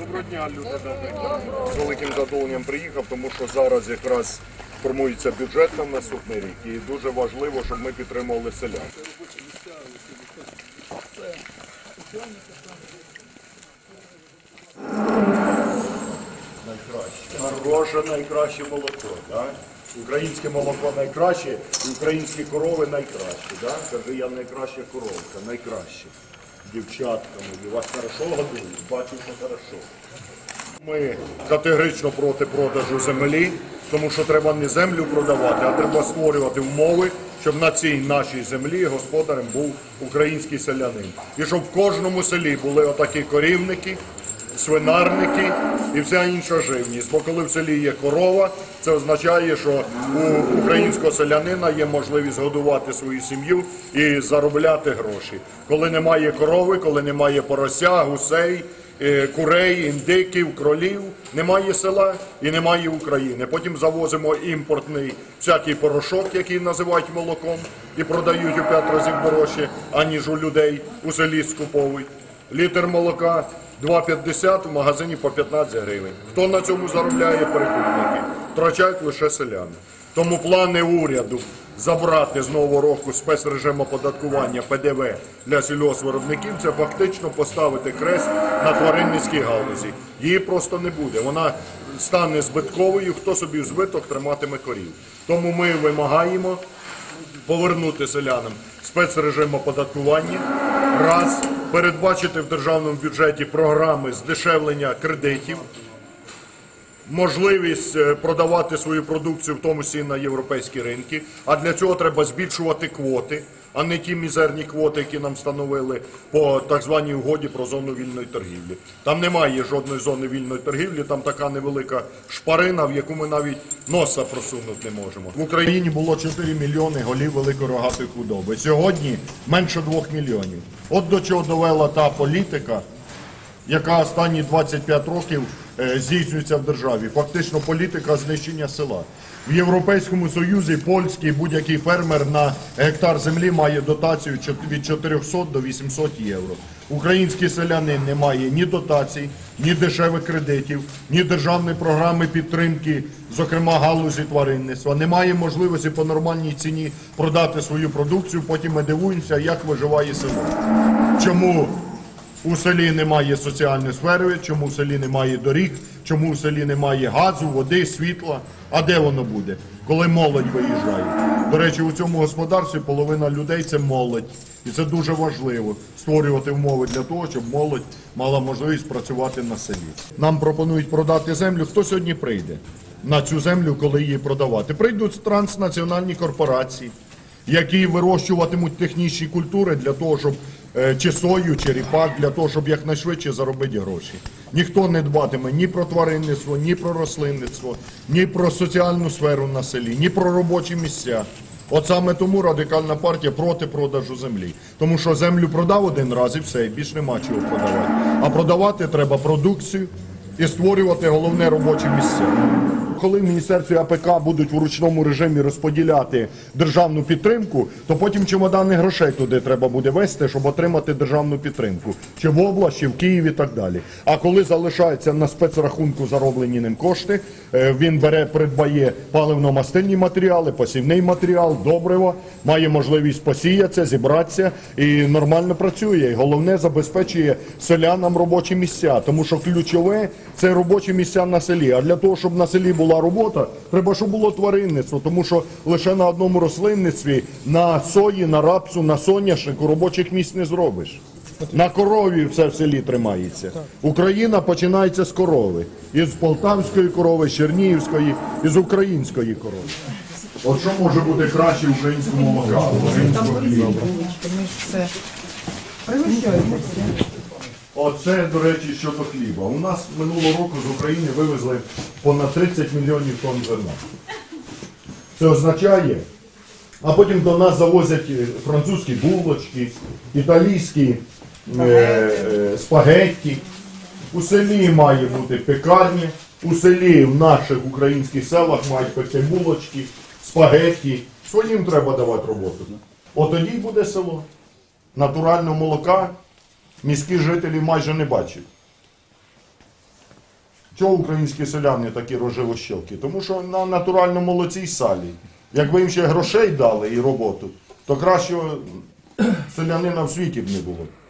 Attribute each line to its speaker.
Speaker 1: Доброго дня, люди добрі. З великим задоволенням приїхав, тому що зараз якраз формується бюджет на наступний рік і дуже важливо, щоб ми підтримували селян. Найкраще. Хороше, найкраще молоко. Да? Українське молоко найкраще і українські корови найкраще. Да? Каже, я найкраща коровка, найкраще. Дівчатка мої, вас хорошо годують? Бачу, що хорошо. Ми категорично проти продажу землі, тому що треба не землю продавати, а треба створювати умови, щоб на цій нашій землі господарем був український селянин. І щоб в кожному селі були отакі корівники, свинарники і вся інша живність. Бо коли в селі є корова, це означає, що у українського селянина є можливість годувати свою сім'ю і заробляти гроші. Коли немає корови, коли немає порося, гусей, курей, індиків, кролів, немає села і немає України. Потім завозимо імпортний всякий порошок, який називають молоком, і продають у 5 разів дорожче, аніж у людей у селі скуповують. Літр молока 2,50, в магазині по 15 гривень. Хто на цьому заробляє? Перекупники. Втрачають лише селяни. Тому плани уряду забрати з нового року спецрежим оподаткування ПДВ для сільгоспвиробників – це фактично поставити крест на тваринницькій галузі. Її просто не буде. Вона стане збитковою, хто собі в збиток триматиме корів. Тому ми вимагаємо повернути селянам спецрежим оподаткування, раз, передбачити в державному бюджеті програми здешевлення кредитів, можливість продавати свою продукцію, в тому числі на європейські ринки, а для цього треба збільшувати квоти, а не ті мізерні квоти, які нам встановили по так званій угоді про зону вільної торгівлі. Там немає жодної зони вільної торгівлі, там така невелика шпарина, в яку ми навіть носа просунути не можемо. В Україні було 4 мільйони голів великорогатої худоби. Сьогодні менше 2 мільйонів. От до чого довела та політика, яка останні 25 років здійснюється в державі. Фактично політика знищення села. В Європейському Союзі польський будь-який фермер на гектар землі має дотацію від 400 до 800 євро. Український селянин не має ні дотацій, ні дешевих кредитів, ні державної програми підтримки, зокрема галузі тваринництва. Немає можливості по нормальній ціні продати свою продукцію, потім ми дивуємося, як виживає село. Чому у селі немає соціальної сфери, чому в селі немає доріг, чому в селі немає газу, води, світла. А де воно буде, коли молодь виїжджає? До речі, у цьому господарстві половина людей – це молодь. І це дуже важливо – створювати умови для того, щоб молодь мала можливість працювати на селі. Нам пропонують продати землю. Хто сьогодні прийде на цю землю, коли її продавати? Прийдуть транснаціональні корпорації, які вирощуватимуть технічні культури для того, щоб чи сою, чи ріпак, для того, щоб якнайшвидше заробити гроші. Ніхто не дбатиме ні про тваринництво, ні про рослинництво, ні про соціальну сферу на селі, ні про робочі місця. От саме тому Радикальна партія проти продажу землі. Тому що землю продав один раз і все, і більш нема чого продавати. А продавати треба продукцію і створювати головне робочі місця. Коли в Міністерстві АПК будуть в ручному режимі розподіляти державну підтримку, то потім чемодани грошей туди треба буде вести, щоб отримати державну підтримку. Чи в області, чи в Києві і так далі. А коли залишаються на спецрахунку зароблені ним кошти, він придбає паливно-мастильні матеріали, посівний матеріал, добриво, має можливість посіятися, зібратися і нормально працює. І головне, забезпечує селянам робочі місця, тому що ключове – це робочі місця на селі. А для того, щоб на селі була робота, треба, щоб було тваринництво, тому що лише на одному рослинництві, на сої, на рапсу, на соняшнику робочих місць не зробиш. На корові все в селі тримається. Україна починається з корови. Із полтавської корови, з чернігівської, із української корови. От що може бути краще українського молока, українського хліба? Оце, до речі, щодо хліба. У нас минулого року з України вивезли понад 30 мільйонів тонн зерна. Це означає, а потім до нас завозять французькі булочки, італійські спагетті. У селі має бути пекарня, у селі в наших українських селах мають пекти булочки, спагетті. Своїм треба давати роботу. От тоді й буде село. Натурального молока міські жителі майже не бачать. Чого українські селяни такі розживощокі? Тому що на натуральному молоці й салі. Якби їм ще грошей дали і роботу, то кращого селянина в світі б не було.